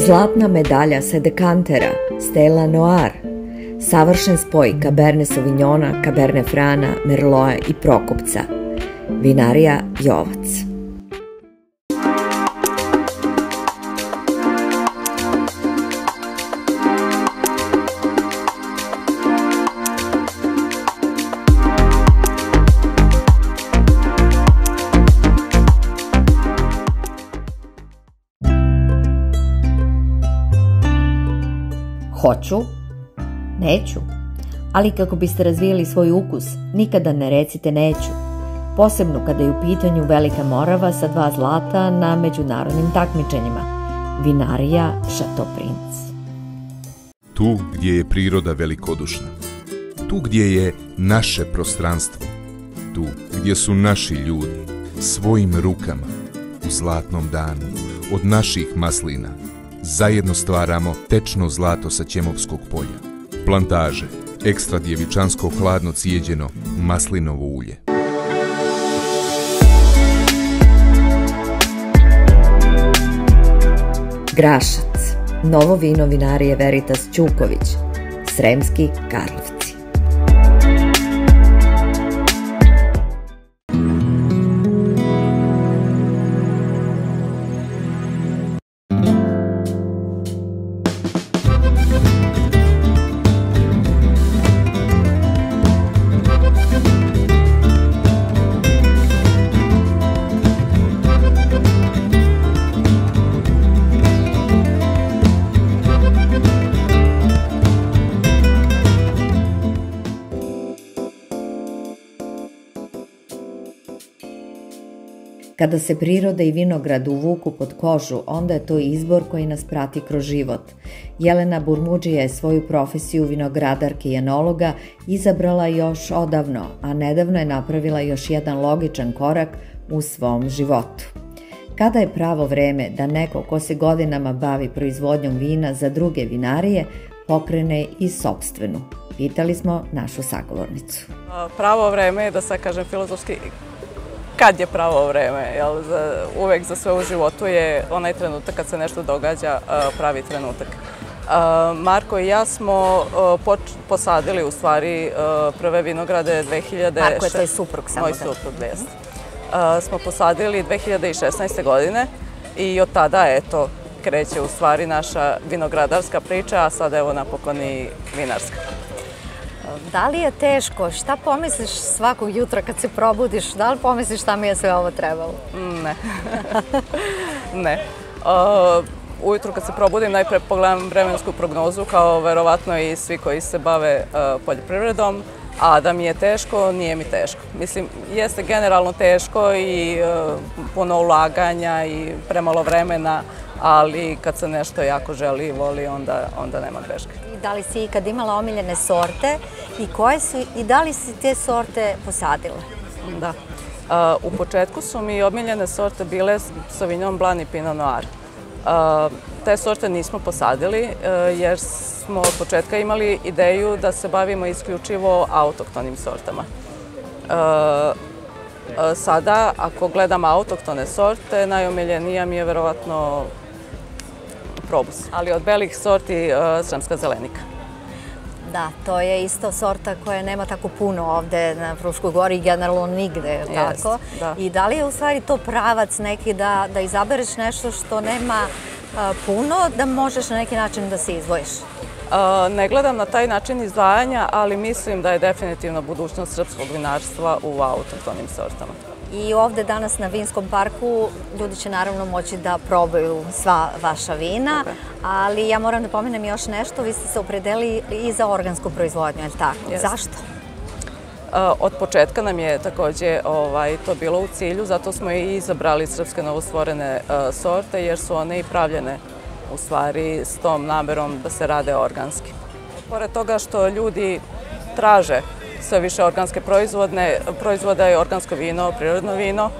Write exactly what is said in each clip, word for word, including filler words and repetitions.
Zlatna medalja sa dekantera, Stella Noir, savršen spoj Cabernet Sauvignona, Cabernet Frana, Merloa i Prokopca, vinarija Jovac. Hoću, neću, ali kako biste razvijali svoj ukus, nikada ne recite neću, posebno kada je u pitanju Velika Morava sa dva zlata na međunarodnim takmičenjima. Vinarija Chateau Prince. Tu gdje je priroda velikodušna, tu gdje je naše prostranstvo, tu gdje su naši ljudi svojim rukama u zlatnom danu od naših maslina zajedno stvaramo tečno zlato sa Ćemovskog polja. Plantaže, ekstra djevičansko hladno cijeđeno maslinovo ulje. Grašac, novo vino vinarije Veritas Ćuković, Sremski Karlovci. Kada se priroda i vinograd uvuku pod kožu, onda je to izbor koji nas prati kroz život. Jelena Burmudžija je svoju profesiju vinogradarke i enologa izabrala još odavno, a nedavno je napravila još jedan logičan korak u svom životu. Kada je pravo vreme da neko ko se godinama bavi proizvodnjom vina za druge vinarije pokrene i sopstvenu? Pitali smo našu sagovornicu. Pravo vreme je, da sad kažem filozofski, kad je pravo vreme, jel, za, uvek za sve u životu je onaj trenutak kad se nešto događa, pravi trenutak. Marko i ja smo poč, posadili u stvari prve vinograde dve hiljade šesnaeste. Marko je tvoj suprug, samo moj suprug, jest. Smo posadili dve hiljade šesnaeste. godine i od tada, eto, kreće u stvari naša vinogradarska priča, a sada evo napokon i vinarska. Da li je teško? Šta pomisliš svakog jutra kad se probudiš? Da li pomisliš šta mi je sve ovo trebalo? Ne. Ne. Uh, ujutru kad se probudim najpre pogledam vremensku prognozu kao verovatno i svi koji se bave uh, poljoprivredom, a da mi je teško, nije mi teško. Mislim, jeste generalno teško i uh, puno ulaganja i premalo vremena, ali kad se nešto jako želi i voli, onda, onda nema greške. Da li si ikad imala omiljene sorte i koje su i da li si te sorte posadila? Da. Uh, u početku su mi omiljene sorte bile Sauvignon Blanc i Pinot Noir. Uh, te sorte nismo posadili uh, jer smo od početka imali ideju da se bavimo isključivo autohtonim sortama. Uh, uh, sada, ako gledam autohtone sorte, najomiljenija mi je verovatno Probus, ali od belih sorti uh, Sremska zelenika. Da, to je isto sorta koja nema tako puno ovde na Fruškoj gori i generalno nigde, tako? Da. I da li je u stvari to pravac neki da, da izabereš nešto što nema a, puno, da možeš na neki način da se izdvojiš? Uh, ne gledam na taj način izdvajanja, ali mislim da je definitivno budućnost srpskog vinarstva u autohtonim sortama. I ovde danas na Vinskom parku ljudi će naravno moći da probaju sva vaša vina, okay. Ali ja moram da pomenem još nešto, vi ste se opredelili i za organsku proizvodnju, je li tako? Yes. Zašto? Uh, od početka nam je takođe ovaj, to bilo u cilju, zato smo i izabrali srpske novostvorene uh, sorte, jer su one i pravljene u stvari s tom namerom da se rade organski. Pored toga što ljudi traže sve više organske proizvodne, proizvoda i organsko vino, prirodno vino.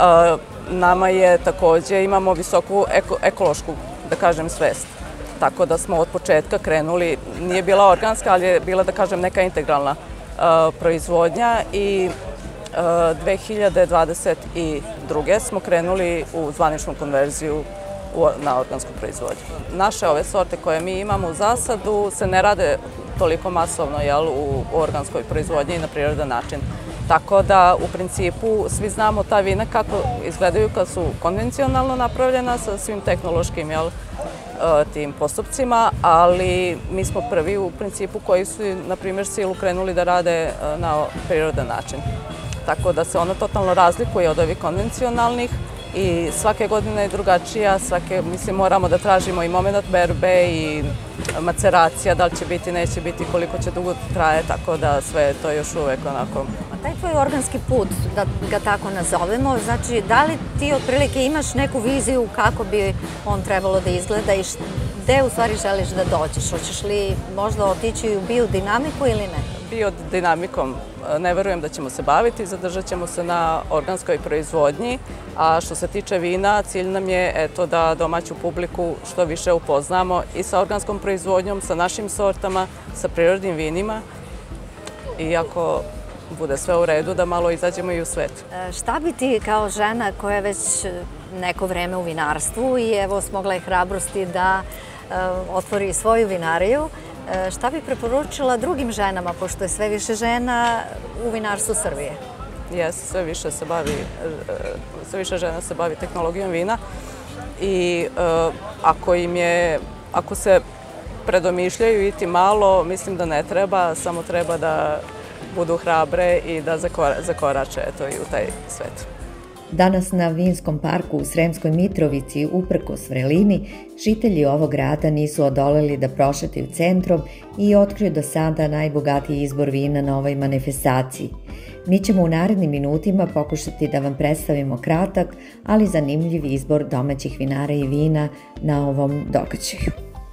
Nama je takođe, imamo visoku eko, ekološku, da kažem, svest. Tako da smo od početka krenuli, nije bila organska, ali je bila, da kažem, neka integralna uh, proizvodnja i uh, dve hiljade dvadeset druge. smo krenuli u zvaničnu konverziju na organsku proizvodnju. Naše ove sorte koje mi imamo u zasadu se ne rade toliko masovno u organskoj proizvodnji i na prirodan način. Tako da u principu svi znamo ta vina kako izgledaju kad su konvencionalno napravljena sa svim tehnološkim tim postupcima, ali mi smo prvi u principu koji su, na primjer, silu krenuli da rade na prirodan način. Tako da se ona totalno razlikuje od ovih konvencionalnih i svake godine je drugačija, svake, mislim, moramo da tražimo i moment berbe i maceracija, da li će biti, neće biti, koliko će dugo traje, tako da sve je to još uvek onako. A taj tvoj organski put, da ga tako nazovemo, znači da li ti otprilike imaš neku viziju kako bi on trebalo da izgleda i gde u stvari želiš da dođeš? Hoćeš li možda otići u biodinamiku ili ne? Biodinamikom ne verujem da ćemo se baviti, zadržat ćemo se na organskoj proizvodnji, a što se tiče vina, cilj nam je da domaću publiku što više upoznamo i sa organskom proizvodnjom, sa našim sortama, sa prirodnim vinima i ako bude sve u redu da malo izađemo i u svet. Šta bi ti kao žena koja je već neko vreme u vinarstvu i evo smogla je hrabrosti da otvori svoju vinariju, šta bi preporučila drugim ženama, pošto je sve više žena u vinarstvu Srbije? Jeste, sve više se bavi, sve više žena se bavi tehnologijom vina i ako im je, ako se predomišljaju iti malo, mislim da ne treba, samo treba da budu hrabre i da zakorače i u taj svet. Danas na Vinskom parku u Sremskoj Mitrovici, uprkos vrelini, žitelji ovog grada nisu odoleli da prošetaju centrom i otkriju do sada najbogatiji izbor vina na ovoj manifestaciji. Mi ćemo u narednim minutima pokušati da vam predstavimo kratak, ali zanimljiv izbor domaćih vinara i vina na ovom događaju.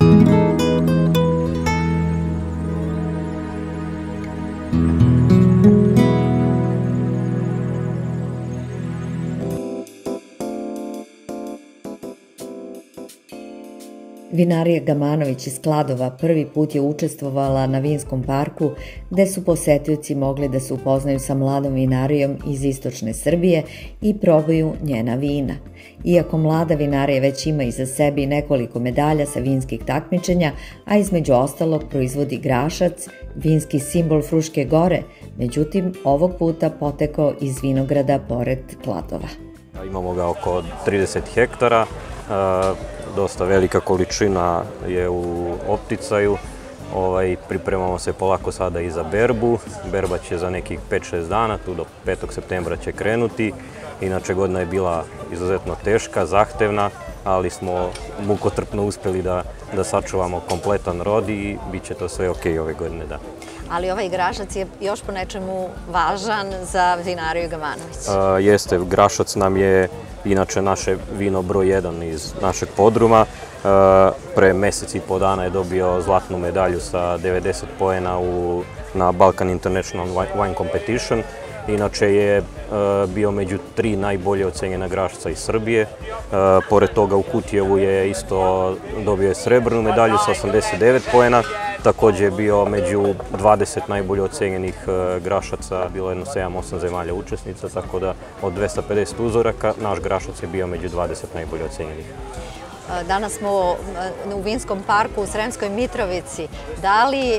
Vinarija Gamanović iz Kladova prvi put je učestvovala na Vinskom parku, gde su posetioci mogli da se upoznaju sa mladom vinarijom iz istočne Srbije i probaju njena vina. Iako mlada vinarija već ima iza sebe i nekoliko medalja sa vinskih takmičenja, a između ostalog proizvodi grašac, vinski simbol Fruške gore, međutim ovog puta potekao iz vinograda pored Kladova. Imamo ga oko trideset hektara, dosta velika količina je u opticaju, pripremamo se polako sada i za berbu. Berba će za nekih pet šest dana, tu do petog septembra će krenuti. Inače, godina je bila izuzetno teška, zahtevna, ali smo mukotrpno uspeli da sačuvamo kompletan rod i bit će to sve ok ove godine, da. Ali ovaj grašac je još po nečemu važan za vinariju Gamanović. Jeste, grašac nam je inače naše vino broj jedan iz našeg podruma. Pre mesec i po dana je dobio zlatnu medalju sa devedeset poena na Balkan International Wine Competition. Inače je bio među tri najbolje ocenjena grašca iz Srbije. Pored toga u Kutijevu je isto dobio srebrnu medalju sa osamdeset devet poena. Također je bio među dvadeset najbolje ocenjenih grašaca, bilo je jedno sedam osam zemalja učesnica, tako da od dvesta pedeset uzoraka naš grašac je bio među dvadeset najbolje ocenjenih. Danas smo u Vinskom parku u Sremskoj Mitrovici. Da li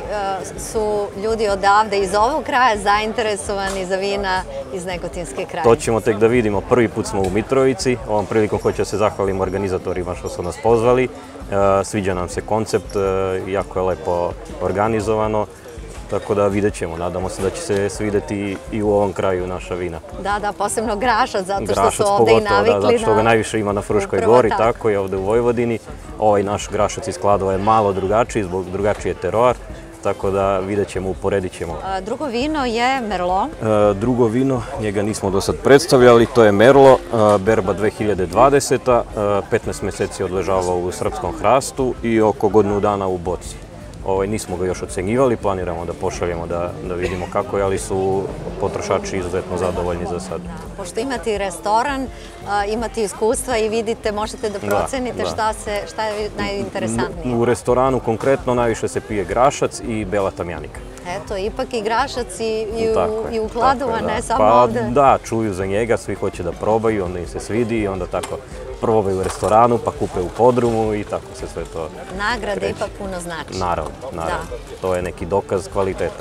su ljudi odavde iz ovog kraja zainteresovani za vina iz Negotinske kraje? To ćemo tek da vidimo. Prvi put smo u Mitrovici. Ovom prilikom hoću da se zahvalim organizatorima što su nas pozvali. Sviđa nam se koncept, jako je lepo organizovano. Tako da vidjet ćemo, nadamo se da će se svideti i u ovom kraju naša vina. Da, da, posebno grašac, zato što su ovde i navikli na... Grašac pogotovo, zato što ga najviše ima na Fruškoj gori, tako i ovde u Vojvodini. Ovaj naš grašac iz Kladova je malo drugačiji, zbog drugačije teroar, tako da vidjet ćemo, uporedit ćemo. Drugo vino je Merlot. Drugo vino, njega nismo do sad predstavljali, to je Merlot, berba dve hiljade dvadeseta, petnaest meseci odležavao u srpskom hrastu i oko godinu dana u boci. Nismo ga još ocenjivali, planiramo da pošaljemo da vidimo kako je, ali su potrošači izuzetno zadovoljni za sad. Pošto imate restoran, imate iskustva i vidite, možete da procenite šta je najinteresantnije. U restoranu konkretno najviše se pije grašac i bela tamjanika. Eto, ipak i Grašac i u Kladovu, ne samo ovde. Pa da, čuju za njega, svi hoće da probaju, onda im se svidi i onda tako probaju u restoranu, pa kupe u podrumu i tako se sve to kreće. Nagrade ipak puno znači. Naravno, naravno. To je neki dokaz kvaliteta.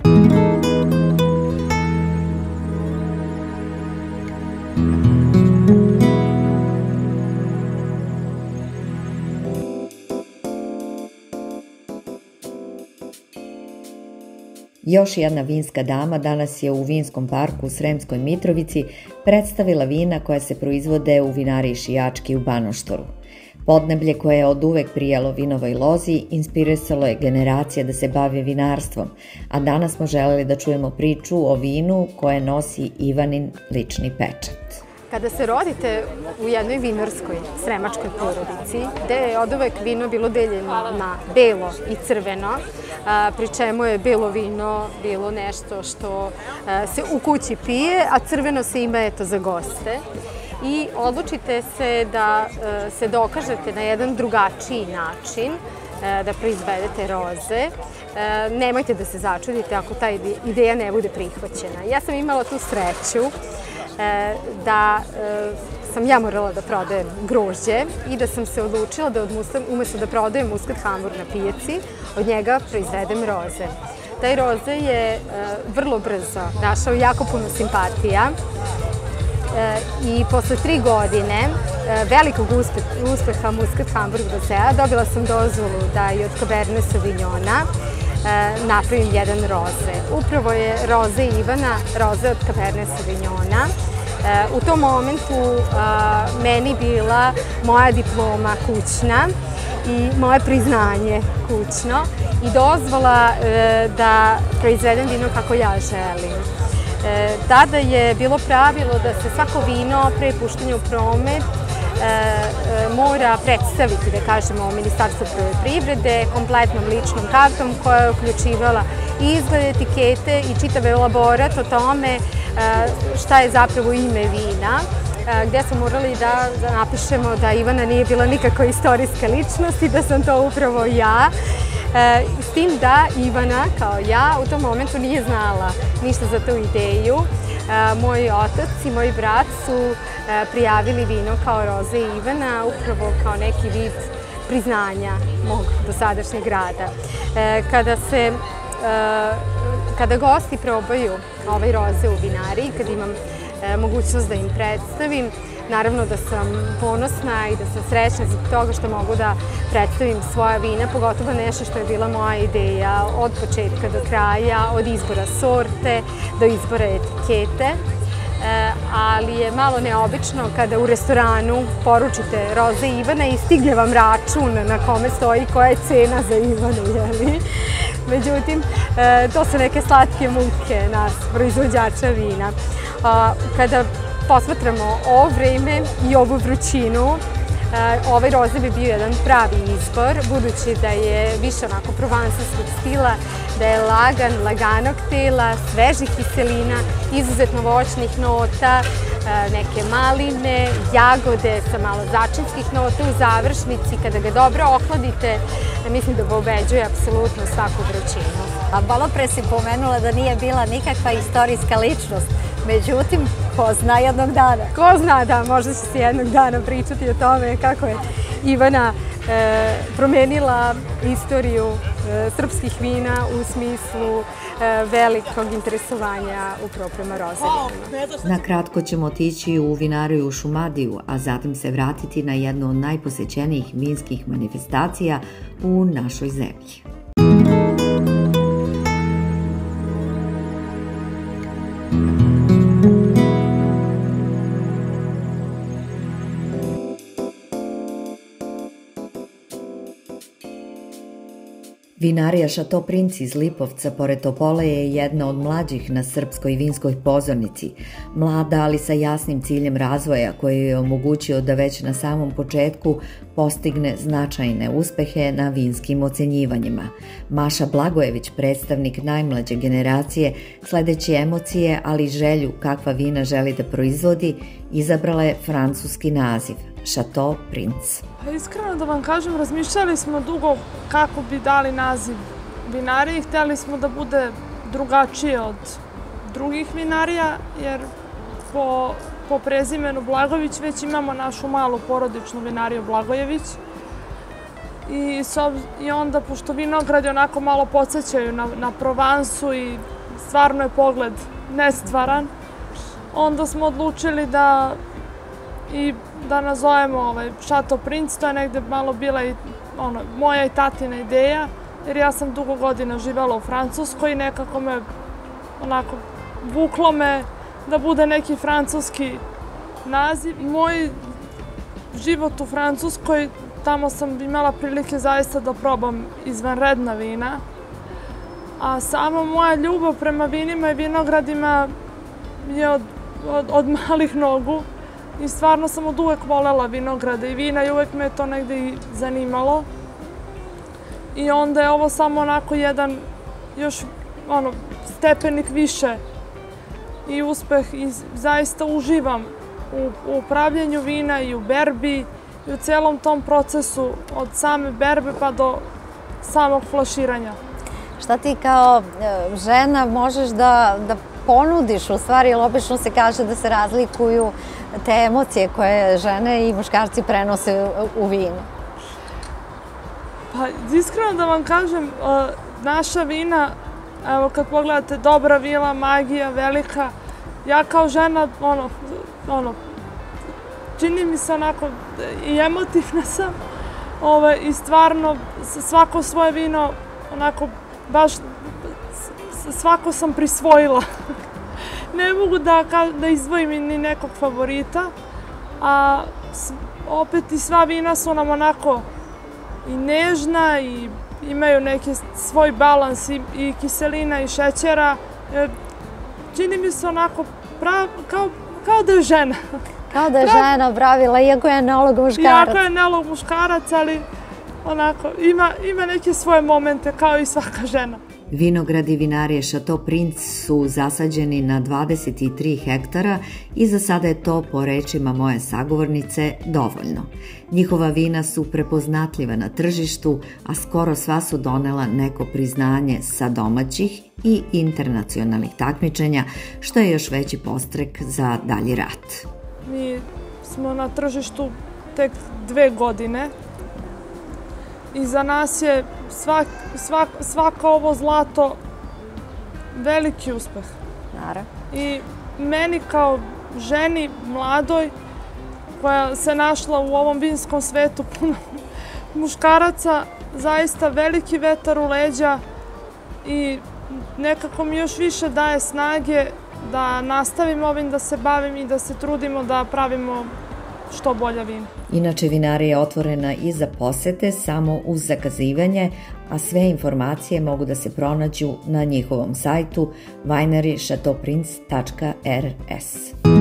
Još jedna vinska dama danas je u vinskom parku u Sremskoj Mitrovici predstavila vina koja se proizvode u vinariji Šijački u Banoštoru. Podneblje koje je od uvek prijalo vinovoj lozi inspirisalo je generacije da se bave vinarstvom, a danas smo želeli da čujemo priču o vinu koje nosi Ivanin lični pečat. Kada se rodite u jednoj vinarskoj sremačkoj porodici, gde je od uvek vino bilo deljeno na belo i crveno, pri čemu je belo vino bilo nešto što se u kući pije, a crveno se ima eto za goste. I odlučite se da se dokažete na jedan drugačiji način, da proizvedete roze. Nemojte da se začudite ako ta ideja ne bude prihvaćena. Ja sam imala tu sreću da sam ja morala da prodajem grožđe i da sam se odlučila da umesto da prodajem muskat Hamburg na pijaci, od njega proizvedem roze. Taj roze je vrlo brzo našao jako puno simpatija i posle tri godine velikog uspeha muskat Hamburg dosea dobila sam dozvolu da i od Cabernet Sauvignona napravim jedan roze. Upravo je roze Ivana, roze od Cabernet Sauvignona. U tom momentu meni bila moja diploma kućna i moje priznanje kućno i dozvola da proizvedem vino kako ja želim. Tada je bilo pravilo da se svako vino pre puštanja u promet mora predstaviti, da kažemo, Ministarstvo poljoprivrede kompletnom ličnom kartom koja je uključivala i izgled etikete i čitav elaborat o tome šta je zapravo ime vina, gde smo morali da napišemo da Ivana nije bila nikakva istorijska ličnost i da sam to upravo ja. S tim da Ivana, kao ja, u tom momentu nije znala ništa za tu ideju. Moj otac i moj brat su prijavili vino kao roze Ivana, upravo kao neki vid priznanja mog dosadašnjeg rada. Kada se Kada gosti probaju ovaj roze u vinariji, kad imam mogućnost da im predstavim, naravno da sam ponosna i da sam srećna zbog toga što mogu da predstavim svoja vina, pogotovo nešto što je bila moja ideja od početka do kraja, od izbora sorte do izbora etikete. Ali je malo neobično kada u restoranu poručite roze Ivana i stigne vam račun na kome stoji koja je cena za Ivanu, jeli? Međutim, to su neke slatke muke nas, proizvođača vina. Kada posmatramo ovo vreme i ovu vrućinu, ovaj roze bi bio jedan pravi izbor, budući da je više onako provansalskog stila, da je lagan, laganog tela, svežih kiselina, izuzetno voćnih nota, neke maline, jagode sa malo začinskih nota u završnici. Kada ga dobro ohladite, mislim da pobeđuje apsolutno svaku vrućinu. A malo pre si pomenula da nije bila nikakva istorijska ličnost. Međutim, ko zna jednog dana? Ko zna, da, možda će se jednog dana pričati o tome kako je Ivana promenila istoriju srpskih vina u smislu velikog interesovanja upravo prema roze. Na kratko ćemo otići u vinariju u Šumadiju, a zatim se vratiti na jednu od najposećenijih vinskih manifestacija u našoj zemlji. Vinarija Šato Princ iz Lipovca pored Topole je jedna od mlađih na srpskoj vinskoj pozornici. Mlada, ali sa jasnim ciljem razvoja koji je omogućio da već na samom početku postigne značajne uspehe na vinskim ocenjivanjima. Maša Blagojević, predstavnik najmlađe generacije, sledeći emocije, ali i želju kakva vina želi da proizvodi, izabrala je francuski naziv Šato Princ. Iskreno da vam kažem, razmišljali smo dugo kako bi dali naziv vinariji. Hteli smo da bude drugačije od drugih vinarija, jer po, po prezimenu Blagojević već imamo našu malu porodičnu vinariju Blagojević. I, so, I onda, pošto vinogradi onako malo podsjećaju na, na Provansu i stvarno je pogled nestvaran, onda smo odlučili da i da nazovemo ovaj Chateau Prince. To je negde malo bila i ono, moja i tatina ideja, jer ja sam dugo godina živela u Francuskoj i nekako me onako vuklo me da bude neki francuski naziv. Moj život u Francuskoj, tamo sam imala prilike zaista da probam izvanredna vina, a sama moja ljubav prema vinima i vinogradima je od, od, od malih nogu i stvarno sam od uvek volela vinograde i vina i uvek me je to negde i zanimalo. I onda je ovo samo onako jedan još ono, stepenik više i uspeh i zaista uživam u, u pravljenju vina i u berbi i u celom tom procesu od same berbe pa do samog flaširanja. Šta ti kao žena možeš da, da ponudiš u stvari, jer obično se kaže da se razlikuju te emocije koje žene i muškarci prenose u vinu? Pa, iskreno da vam kažem, naša vina, evo kad pogledate Dobra vila, Magija, Velika, ja kao žena, ono, ono, čini mi se onako i emotivna sam, ove, i stvarno svako svoje vino, onako, baš svako sam prisvojila. Ne mogu da, da izdvojim ni nekog favorita, a opet i sva vina su nam onako i nežna i imaju neki svoj balans i, i kiselina i šećera. Čini mi se onako prav, kao, kao da je žena. Kao da je Prav... žena pravila, iako je enolog muškarac. Iako je enolog muškarac, ali onako ima, ima neke svoje momente kao i svaka žena. Vinogradi vinarije Chateau Prince su zasađeni na dvadeset tri hektara i za sada je to, po rečima moje sagovornice, dovoljno. Njihova vina su prepoznatljiva na tržištu, a skoro sva su donela neko priznanje sa domaćih i internacionalnih takmičenja, što je još veći podstrek za dalji rad. Mi smo na tržištu tek dve godine. I za nas je svak, svak, svako ovo zlato veliki uspeh. Naravno. I meni kao ženi mladoj koja se našla u ovom vinskom svetu puno muškaraca, zaista veliki vetar u leđa i nekako mi još više daje snage da nastavim ovim da se bavim i da se trudimo da pravimo što bolja vina. Inače, vinarija je otvorena i za posete samo uz zakazivanje, a sve informacije mogu da se pronađu na njihovom sajtu winery chateau prince tačka r s.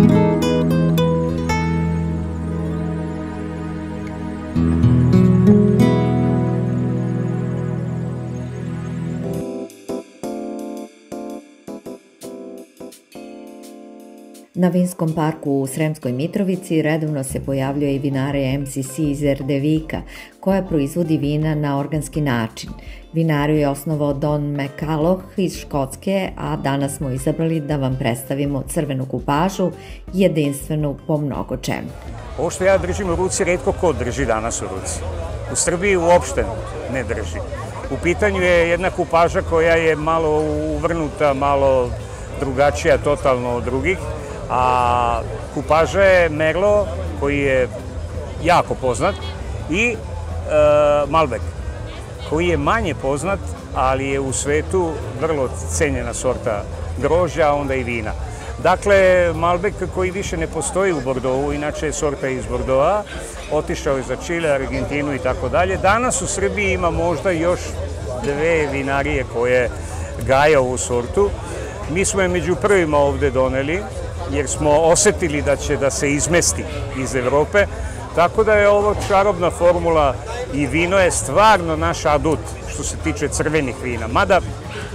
Na vinskom parku u Sremskoj Mitrovici redovno se pojavljuje i vinarija M C C iz Erdevika, koja proizvodi vina na organski način. Vinariju je osnovao Don McCulloch iz Škotske, a danas smo izabrali da vam predstavimo crvenu kupažu, jedinstvenu po mnogo čemu. Ovo što ja držim u ruci, retko ko drži danas u ruci. U Srbiji uopšte ne drži. U pitanju je jedna kupaža koja je malo uvrnuta, malo drugačija totalno od drugih. A kupaža je Merlot, koji je jako poznat, i e, Malbec, koji je manje poznat, ali je u svetu vrlo cenjena sorta grožđa, a onda i vina. Dakle, Malbec koji više ne postoji u Bordeauxu, inače je sorta iz Bordeauxa, otišao je za Čile, Argentinu i tako dalje. Danas u Srbiji ima možda još dve vinarije koje gaje ovu sortu. Mi smo je među prvima ovde doneli, jer smo osetili da će da se izmesti iz Evrope, tako da je ovo čarobna formula i vino je stvarno naš adut što se tiče crvenih vina. Mada e,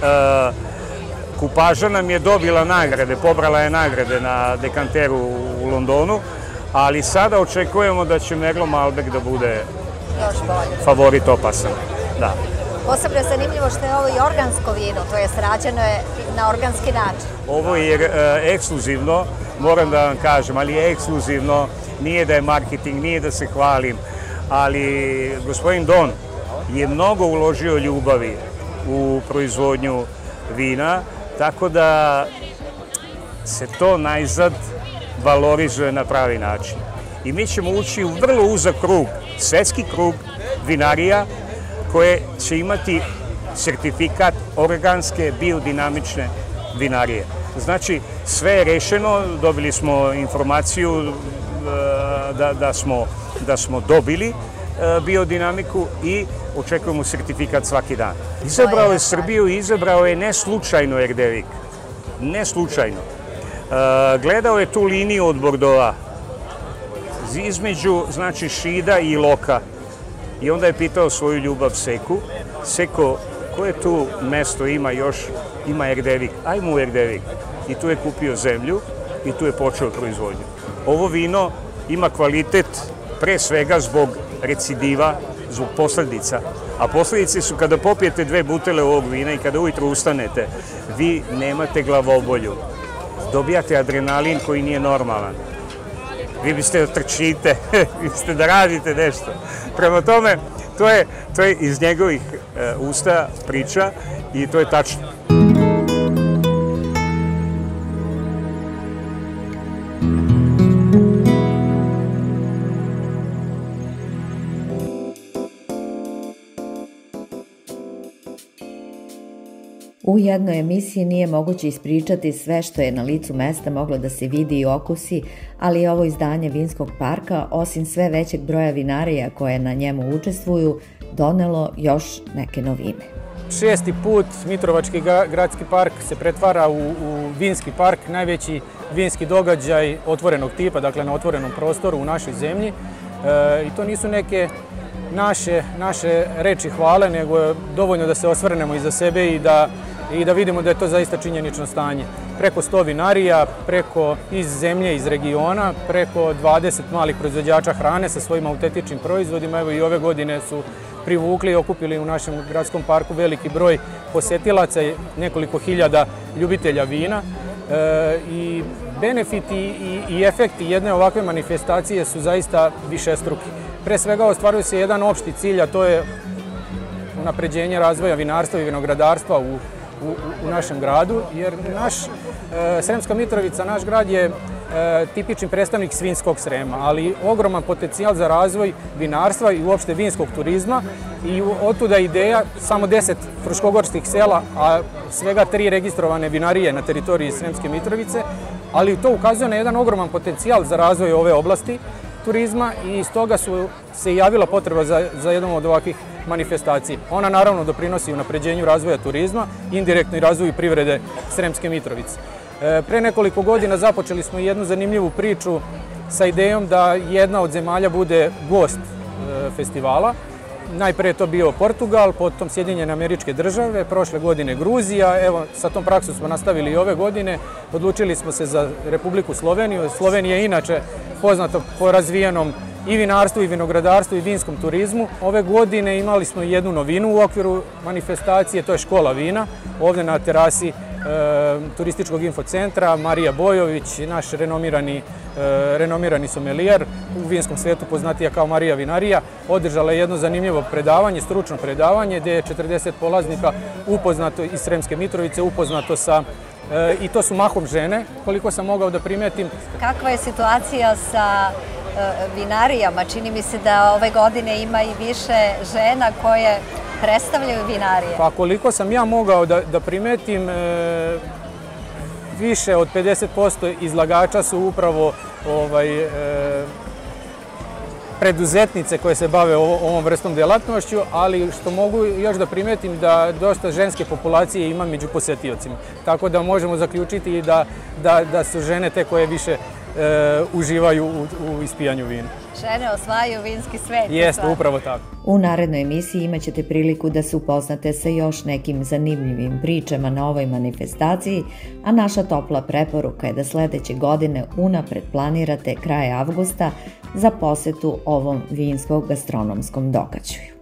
kupaža nam je dobila nagrade, pobrala je nagrade na dekanteru u Londonu, ali sada očekujemo da će Merlot Malbec da bude favorit opasan. Da. Posebno je zanimljivo što je ovo i organsko vino, to je rađeno je na organski način. Ovo je ekskluzivno, moram da vam kažem, ali je ekskluzivno, nije da je marketing, nije da se hvalim, ali gospodin Don je mnogo uložio ljubavi u proizvodnju vina, tako da se to najzad valorizuje na pravi način. I mi ćemo ući u vrlo uzak krug, svetski krug vinarija koje će imati sertifikat organske biodinamične vinarije. Znači, sve je rešeno, dobili smo informaciju da, da, smo, da smo dobili biodinamiku i očekujemo sertifikat svaki dan. Izabrao je Srbiju i izabrao je ne slučajno Erdevik. Ne slučajno. Gledao je tu liniju od Bordova između, znači, Šida i Loka. I onda je pitao svoju ljubav Seku. Seko, koje tu mesto ima još? Ima Erdevik. Ajmo u Erdevik. I tu je kupio zemlju i tu je počeo proizvodnju. Ovo vino ima kvalitet pre svega zbog recidiva, zbog posledica. A posledice su kada popijete dve butele ovog vina i kada ujutro ustanete, vi nemate glavobolju. Dobijate adrenalin koji nije normalan. Vi biste da trčite, vi biste da radite nešto. Prema tome, to je, to je iz njegovih uh, usta priča i to je tačno. U jednoj emisiji nije moguće ispričati sve što je na licu mesta moglo da se vidi i okusi, ali ovo izdanje Vinskog parka, osim sve većeg broja vinarija koje na njemu učestvuju, donelo još neke novine. Šesti put Mitrovački gradski park se pretvara u, u Vinski park, najveći vinski događaj otvorenog tipa, dakle na otvorenom prostoru u našoj zemlji. E, I to nisu neke naše, naše reči hvale, nego je dovoljno da se osvrnemo iza sebe i da i da vidimo da je to zaista činjenično stanje. Preko sto vinarija, preko iz zemlje, iz regiona, preko dvadeset malih proizvođača hrane sa svojim autentičnim proizvodima. Evo i ove godine su privukli i okupili u našem gradskom parku veliki broj posetilaca i nekoliko hiljada ljubitelja vina. E, I benefiti i, i efekti jedne ovakve manifestacije su zaista višestruki. Pre svega ostvaruje se jedan opšti cilj, a to je unapređenje razvoja vinarstva i vinogradarstva u U, u našem gradu, jer naš e, Sremska Mitrovica, naš grad je e, tipični predstavnik svinjskog Srema, ali ogroman potencijal za razvoj vinarstva i uopšte vinskog turizma i otuda ideja samo deset fruškogorskih sela, a svega tri registrovane vinarije na teritoriji Sremske Mitrovice, ali to ukazuje na jedan ogroman potencijal za razvoj ove oblasti turizma i iz toga su se javila potreba za, za jednom od ovakvih manifestacija. Ona naravno doprinosi unapređenju razvoja turizma, indirektno i razvoju privrede Sremske Mitrovice. E, pre nekoliko godina započeli smo jednu zanimljivu priču sa idejom da jedna od zemalja bude gost e, festivala. Najpre je to bio Portugal, potom Sjedinjene Američke Države, prošle godine Gruzija. Evo, sa tom praksom smo nastavili i ove godine. Odlučili smo se za Republiku Sloveniju. Slovenija je inače poznata po razvijenom i vinarstvu, i vinogradarstvu, i vinskom turizmu. Ove godine imali smo jednu novinu u okviru manifestacije, to je škola vina. Ovde na terasi e, turističkog infocentra Marija Bojović, naš renomirani, e, renomirani somelijer, u vinskom svetu poznatija kao Marija Vinarija, održala je jedno zanimljivo predavanje, stručno predavanje, gde je četrdeset polaznika upoznato iz Sremske Mitrovice, upoznato sa E, i to su mahom žene, koliko sam mogao da primetim. Kakva je situacija sa e, vinarijama? Čini mi se da ove godine ima i više žena koje predstavljaju vinarije. Pa koliko sam ja mogao da, da primetim, e, više od pedeset posto izlagača su upravo ovaj, e, preduzetnice koje se bave ovom vrstom delatnošću, ali što mogu još da primetim da dosta ženske populacije ima među posetiocima. Tako da možemo zaključiti da, da, da su žene te koje više e, uživaju u, u ispijanju vina. Žene osvajaju vinski svet. Jeste, upravo tako. U narednoj emisiji imat ćete priliku da se upoznate sa još nekim zanimljivim pričama na ovoj manifestaciji, a naša topla preporuka je da sledeće godine unapred planirate kraj avgusta za posetu ovom vinskog gastronomskom događaju.